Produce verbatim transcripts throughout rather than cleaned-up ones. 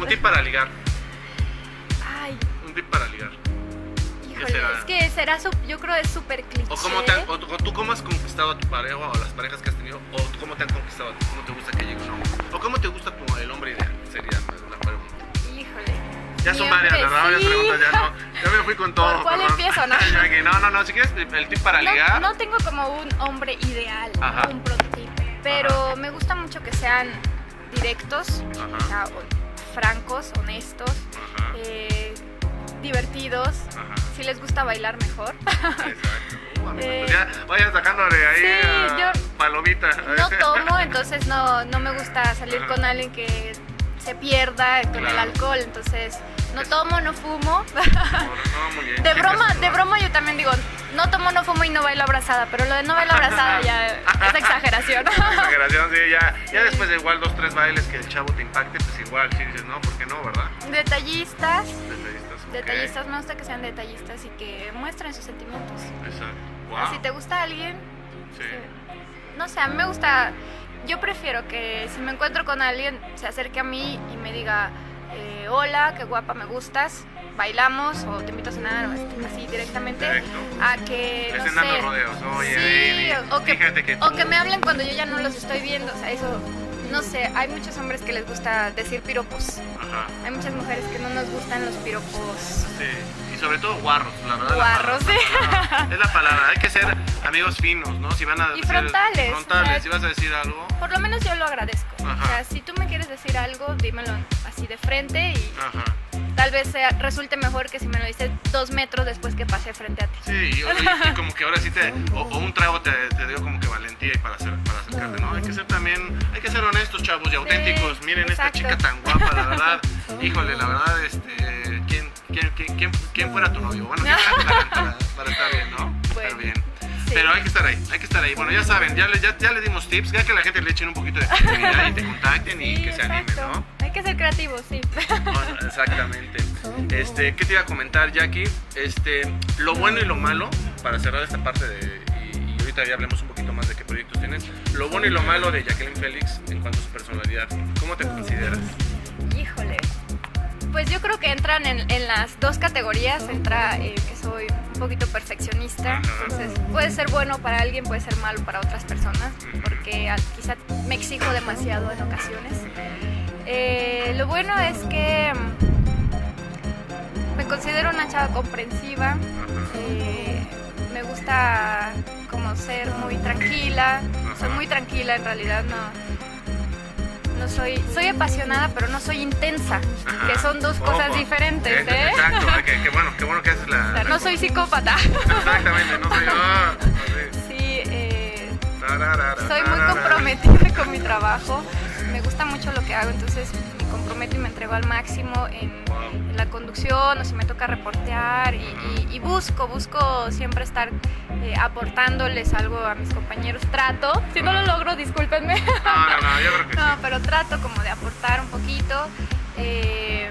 Un tip para ligar. Ay. Un tip para ligar. Híjole, es que será, su, yo creo es súper cliché. O, cómo te han, o, o tú cómo has conquistado a tu pareja o a las parejas que has tenido, o tú cómo te han conquistado a ti, cómo te gusta que llegue un hombre. O cómo te gusta tu, el hombre ideal, sería la pregunta. Híjole. Ya son varias, ¿verdad? Varias sí. preguntas, ya no. Ya me fui con todo. ¿Por cuál perdón. empiezo, no? no, no, no, si quieres el tip para no, ligar. No tengo como un hombre ideal, Ajá. un prototipo, pero Ajá. me gusta mucho que sean directos, Ajá. o sea, francos, honestos, eh, divertidos. Ajá. Si les gusta bailar, mejor. Exacto. Uh, amigo, eh, pues ya vaya sacándole ahí sí, a yo palomita. No tomo, entonces no, no me gusta salir Ajá. con alguien que se pierda con claro. el alcohol, entonces no tomo, no fumo. No, no, muy bien. De broma, de broma yo también digo, no tomo, no fumo y no bailo abrazada, pero lo de no bailo abrazada ya es exageración. Es exageración, sí, ya, ya sí. Después de igual dos, tres bailes que el chavo te impacte, pues igual, sí dices, no, ¿por qué no, verdad? Detallistas. Detallistas, okay. Detallistas, me gusta que sean detallistas y que muestren sus sentimientos. Exacto. Wow. Si te gusta alguien, sí. Sí, no sé, a mí me gusta, yo prefiero que si me encuentro con alguien, se acerque a mí y me diga, eh, hola, qué guapa, me gustas, bailamos o te invito a cenar o así directamente. Directo. A que, no Estén sé, dando rodeos, oye, sí, baby, o, que, fíjate que tú... o que me hablen cuando yo ya no los estoy viendo, o sea, eso, no sé, hay muchos hombres que les gusta decir piropos. Ajá. Hay muchas mujeres que no nos gustan los piropos. Sí, y sobre todo guarros, la verdad. Guarros, la sí. Palabra, es la palabra, hay que ser amigos finos, ¿no? Si van a y frontales. Frontales, o sea, si vas a decir algo. Por lo menos yo lo agradezco. Ajá. O sea, si tú me quieres decir algo, dímelo así de frente y Ajá. tal vez sea, resulte mejor que si me lo dices dos metros después que pase frente a ti. Sí, y, y, y como que ahora sí te, o, o un trago te, te dio como que valentía y para, hacer, para acercarte, ¿no? Hay que ser también, hay que ser honestos, chavos, y auténticos. Sí, miren exacto. Esta chica tan guapa, la verdad, híjole, la verdad, este, ¿quién, quién, quién, quién, quién fuera tu novio? Bueno, ¿quién fuera para, para estar bien, ¿no? Bueno, estar bien. Sí. Pero hay que estar ahí, hay que estar ahí. Bueno, ya saben, ya le, ya, ya le dimos tips, ya que la gente le echen un poquito de creatividad y te contacten sí, y que se animen, ¿no? Hay que ser creativos, sí. Bueno, exactamente. Este, ¿qué te iba a comentar, Jackie? Este, lo bueno y lo malo, para cerrar esta parte de, y, y ahorita ya hablemos un poquito más de qué proyectos tienes. Lo bueno y lo malo de Jacqueline Félix en cuanto a su personalidad. ¿Cómo te consideras? Híjole. Pues yo creo que entran en, en las dos categorías. Entra eh, que soy un poquito perfeccionista. Ajá. Entonces puede ser bueno para alguien, puede ser malo para otras personas, porque al, quizá me exijo demasiado en ocasiones. Eh, lo bueno es que me considero una chava comprensiva. Eh, me gusta como ser muy tranquila. Soy muy tranquila en realidad, no. No soy, soy apasionada, pero no soy intensa, Ajá. que son dos cosas oh, diferentes, es, ¿eh? Exacto, qué bueno, qué bueno que haces la... O sea, la no soy psicópata. Exactamente, no soy yo. Oh, sí, eh, soy muy comprometida con mi trabajo, me gusta mucho lo que hago, entonces me comprometo y me entrego al máximo en, wow. en la conducción, o si me toca reportear, y, y, y busco, busco siempre estar eh, aportándoles algo a mis compañeros. Trato, si no lo logro, discúlpenme. No, no, no, yo creo que no, sí. pero trato como de aportar un poquito. Eh,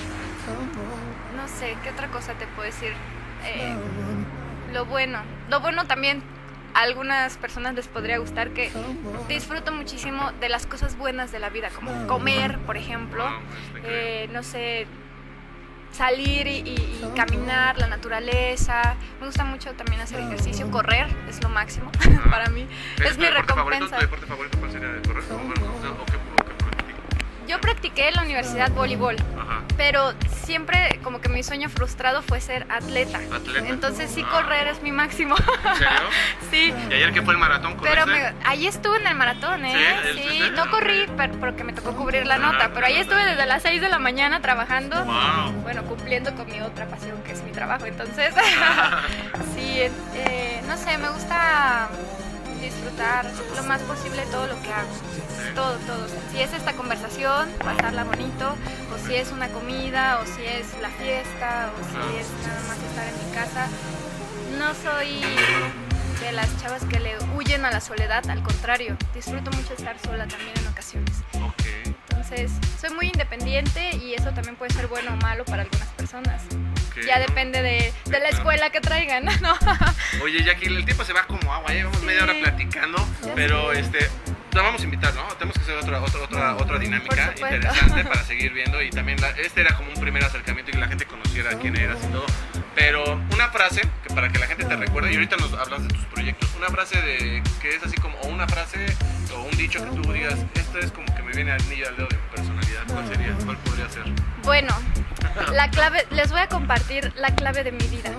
no sé, ¿qué otra cosa te puedo decir? Eh, lo bueno, lo bueno también. A algunas personas les podría gustar que disfruto muchísimo de las cosas buenas de la vida, como comer, por ejemplo, eh, no sé, salir y, y, y caminar, la naturaleza. Me gusta mucho también hacer ejercicio, correr es lo máximo ah, para mí, es, es mi recompensa. ¿Tu deporte favorito cuál sería? ¿El correr? ¿O, bueno, o, o qué, o qué Yo practiqué en la universidad voleibol, Ajá. pero siempre como que mi sueño frustrado fue ser atleta. ¿Atleta? Entonces sí, correr ah. es mi máximo. ¿En serio? Sí. ¿Y ayer qué fue el maratón? Pero me, ahí estuve en el maratón, ¿eh? Sí, sí. sí. No corrí pero, porque me tocó cubrir la nota, pero ahí estuve desde las seis de la mañana trabajando. Wow. Bueno, cumpliendo con mi otra pasión que es mi trabajo. Entonces, sí, eh, no sé, me gusta disfrutar lo más posible todo lo que hago. Todo, todo. Si es esta conversación, pasarla bonito, o si es una comida, o si es la fiesta, o si es nada más estar en mi casa. No soy de las chavas que le huyen a la soledad, al contrario, disfruto mucho estar sola también en ocasiones. Okay. Entonces, soy muy independiente y eso también puede ser bueno o malo para algunas personas. Okay, ya ¿no? depende de, de la escuela que traigan, ¿no? Oye, Jackie, el tiempo se va como agua, ya llevamos sí. media hora platicando, pero este... Te vamos a invitar, ¿no? Tenemos que hacer otra, otra, otra, otra dinámica interesante para seguir viendo y también la, este era como un primer acercamiento y que la gente conociera quién eras y todo. Pero una frase que para que la gente te recuerde, y ahorita nos hablas de tus proyectos, una frase de que es así como, o una frase o un dicho que tú digas, esto es como que me viene al anillo al dedo de mi personalidad, ¿cuál sería? ¿Cuál podría ser? Bueno, la clave, les voy a compartir la clave de mi vida.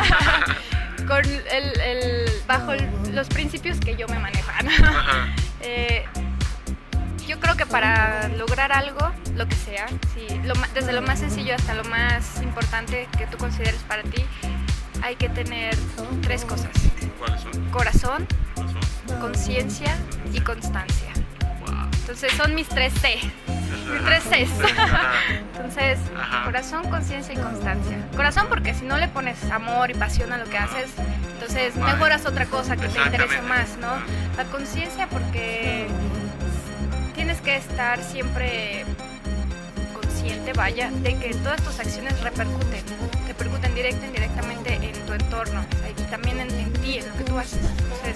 Con el, el, bajo el, los principios que yo me manejo. eh, yo creo que para lograr algo, lo que sea, sí, lo, desde lo más sencillo hasta lo más importante que tú consideres para ti, hay que tener tres cosas. ¿Cuáles son? Corazón, ¿Corazón? Conciencia y constancia. Wow. Entonces son mis tres C. Mis tres Cs. Entonces, Ajá. corazón, conciencia y constancia. Corazón porque si no le pones amor y pasión a lo que haces, entonces vale. mejoras otra cosa que te interese más, ¿no? La conciencia porque tienes que estar siempre consciente, vaya, de que todas tus acciones repercuten, repercuten directa e indirectamente en tu entorno, o sea, y también en, en ti, en lo que tú haces. Entonces,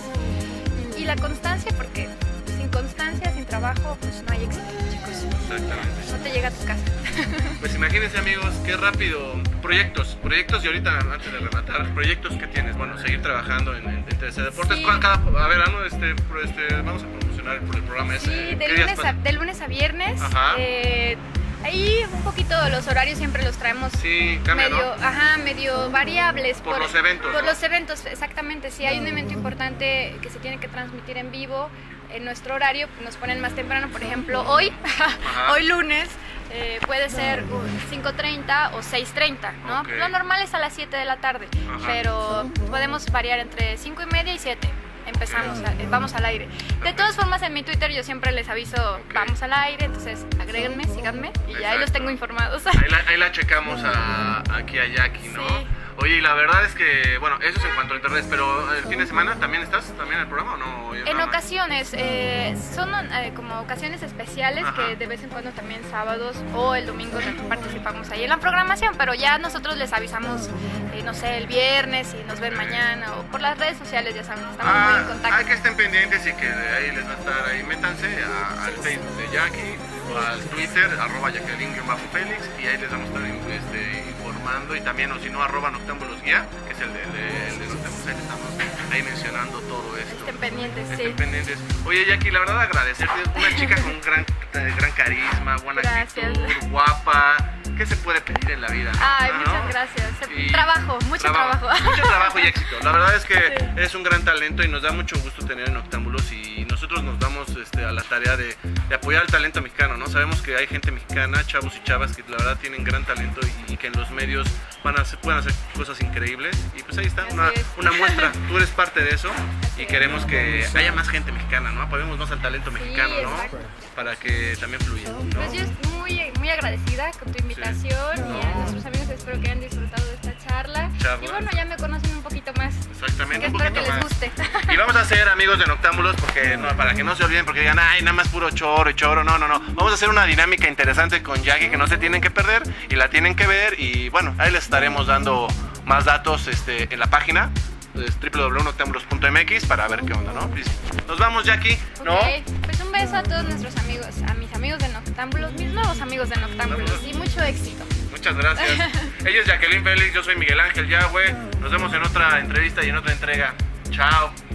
y la constancia porque sin constancia, sin trabajo, pues no hay éxito, chicos. Exactamente. No te llega a tu casa. Pues imagínense, amigos, qué rápido. Proyectos, proyectos y ahorita antes de rematar, proyectos que tienes. Bueno, seguir trabajando en, en, en T C Deportes. Sí. Cada, a ver, Anu, este, este, vamos a promocionar el, el programa ese. Sí, de lunes, a, de lunes a viernes. Ajá. Eh, ahí un poquito los horarios siempre los traemos sí, cambia, medio, ¿no? ajá, medio variables. Por, por los eventos. Por ¿no? los eventos, exactamente. Si hay un evento importante que se tiene que transmitir en vivo, en nuestro horario nos ponen más temprano, por ejemplo, hoy, hoy lunes, eh, puede ser cinco treinta o seis treinta, ¿no? Okay. Lo normal es a las siete de la tarde, Ajá. pero podemos variar entre cinco y media y siete. Empezamos, a, vamos al aire. De todas formas, en mi Twitter yo siempre les aviso, okay. vamos al aire, entonces agréguenme, síganme y Exacto. ya ahí los tengo informados. Ahí la, ahí la checamos a, aquí a Jackie, ¿no? Sí. Oye, y la verdad es que, bueno, eso es en cuanto a internet, pero el fin de semana también estás también en el programa o no? En ocasiones, eh, son eh, como ocasiones especiales Ajá. que de vez en cuando también sábados o el domingo participamos ahí en la programación, pero ya nosotros les avisamos, eh, no sé, el viernes y nos ven okay. mañana o por las redes sociales, ya saben, estamos ah, muy en contacto. Hay que estén pendientes y que ahí les va a estar, ahí métanse a, al Facebook de Jackie o al Twitter, arroba Jacqueline-Félix y ahí les vamos a estar este, informando y también, o si no, arroba Noctámbulos Guía, que es el de, de, el de Noctámbulos, ahí estamos ahí mencionando todo esto. Estén pendientes, Estén sí. pendientes. Oye, Jackie, la verdad agradecerte, una chica con un gran, gran carisma, buena gracias. actitud, guapa, ¿qué se puede pedir en la vida? Ay, ¿no? muchas gracias. Y trabajo, mucho trabajo. trabajo. Mucho trabajo y éxito. La verdad es que sí. eres un gran talento y nos da mucho gusto tener en Noctámbulos y nosotros nos damos este, a la tarea de, de apoyar al talento mexicano, ¿no? Sabemos que hay gente mexicana, chavos y chavas que la verdad tienen gran talento y, y que en los medios van a hacer, pueden hacer cosas increíbles y pues ahí está, una, una muestra. Tú eres parte de eso y queremos que haya más gente mexicana, ¿no? Apoyemos más al talento mexicano, sí, ¿no? exacto. Para que también fluya, ¿no? Pues yo estoy muy, muy agradecida con tu invitación sí. no. y a nuestros amigos espero que hayan disfrutado de esta charla. charla. Y bueno, ya me conocen un poquito más. Exactamente, un poquito espero que más. les guste. Y vamos a ser amigos de Noctámbulos porque no, para que no se olviden, porque digan, ay, nada más puro choro y choro. No, no, no. Vamos a hacer una dinámica interesante con Jackie que no se tienen que perder y la tienen que ver. Y bueno, ahí les estaremos dando más datos este, en la página. Es doble u doble u doble u punto noctámbulos punto m x para ver qué onda, ¿no? Nos vamos, Jackie, ¿no? Okay. Pues un beso a todos nuestros amigos, a mis amigos de Noctámbulos, mis nuevos amigos de Noctámbulos y mucho éxito. Muchas gracias. Ella es Jacqueline Félix, yo soy Miguel Ángel Yahweh. Nos vemos en otra entrevista y en otra entrega. Chao.